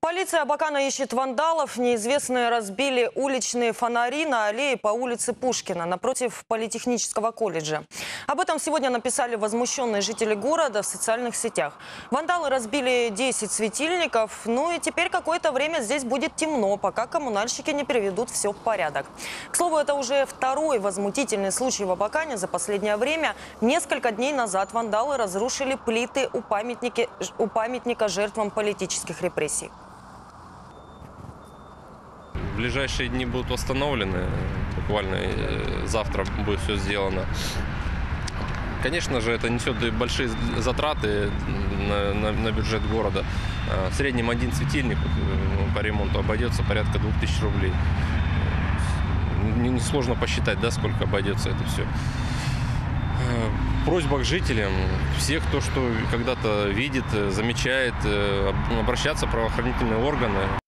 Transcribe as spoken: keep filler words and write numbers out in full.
Полиция Абакана ищет вандалов. Неизвестные разбили уличные фонари на аллее по улице Пушкина напротив Политехнического колледжа. Об этом сегодня написали возмущенные жители города в социальных сетях. Вандалы разбили десять светильников. Ну и теперь какое-то время здесь будет темно, пока коммунальщики не приведут все в порядок. К слову, это уже второй возмутительный случай в Абакане за последнее время. Несколько дней назад вандалы разрушили плиты у памятника, у памятника жертвам политических репрессий. В ближайшие дни будут восстановлены, буквально завтра будет все сделано. Конечно же, это несет большие затраты на, на, на бюджет города. В среднем один светильник по ремонту обойдется порядка двух тысяч рублей. Несложно посчитать, да, сколько обойдется это все. Просьба к жителям, всех, кто что когда-то видит, замечает, обращаться в правоохранительные органы.